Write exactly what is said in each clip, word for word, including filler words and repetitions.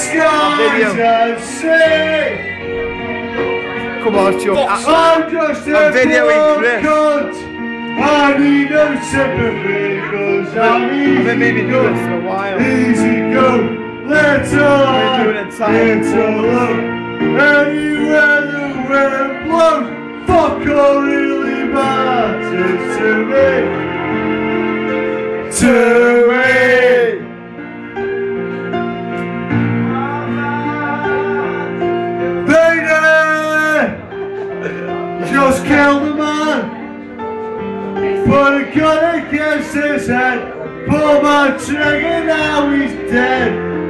skies and sea. Come on, Chuck. I'm just a I'm videoing Chris. cunt. I need no sympathy cause I'm easy I've been meaning to do go. this for a while. Easy go. Let's all We're doing it time. It's alone. Anywhere the wind blows, fuck all really matters to me. To me. Baby, just killed a man. Put a gun against his head. Pull my trigger, now he's dead.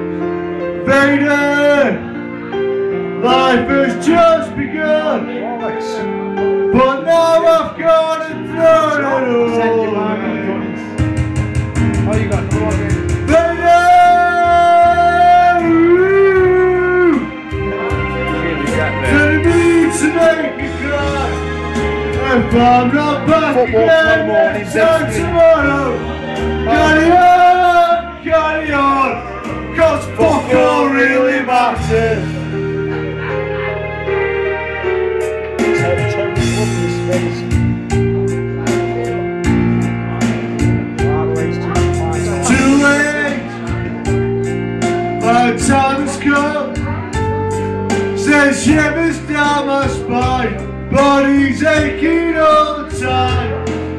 Vader, life has just begun. But now I've got to throw it all. Oh, you got no one. Vader! Gonna need to make me cry. If I'm not back Football again, tomorrow morning, so next week. tomorrow. Carry on, carry on, cause fuck all really matters. Too late, my time has come. Sends shivers down my spine, body's aching all the time.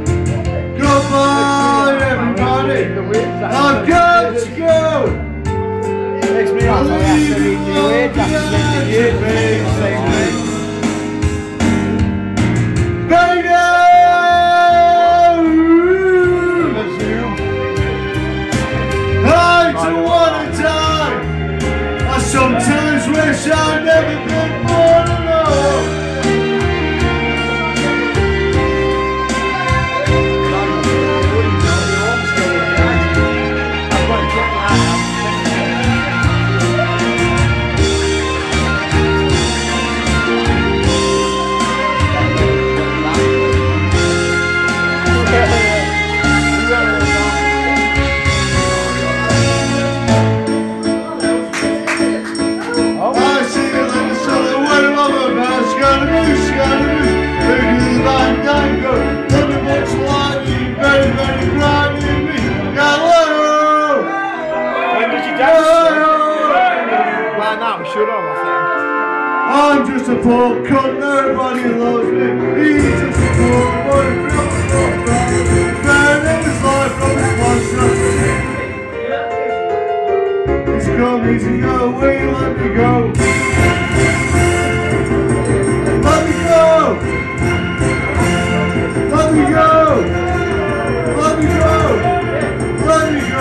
Goodbye everybody, I've got to go. Makes me laugh. I have to read the wage after fifty years. I don't want to die. I sometimes wish I'd never been born alone. I'm just a poor cunt, nobody loves me. He's just a poor boy, feels so bad. Sparing his life from his monster. He's come, easy go, will you let me go? Let me go! Let me go! Let me go! Let me go!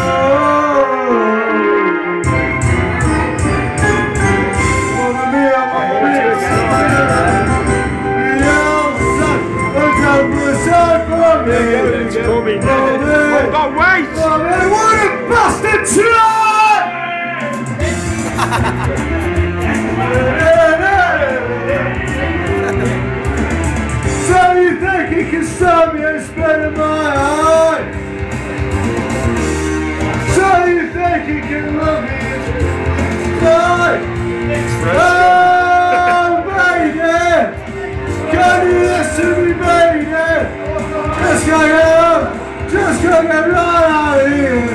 It's coming. What about wait? What a bastard try! So you think he can stop me and spit in my eye? So you think he can love me and die? Oh, baby! Can you listen to me, baby? Just gonna get, just gonna get right out of here.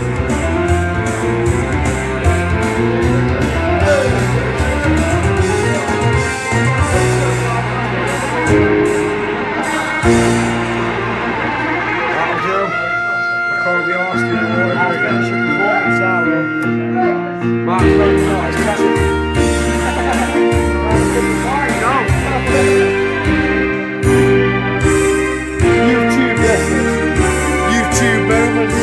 That'll do. I can't be asked to do more adventure performance, are we? Mark's very nice, can't you? No. YouTube lessons. YouTube moments.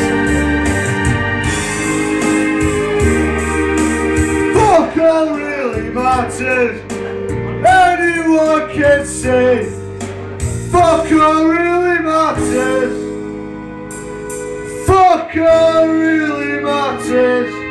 Fuck all really matters. Anyone can say. Fuck all really matters. Fuck all really matters.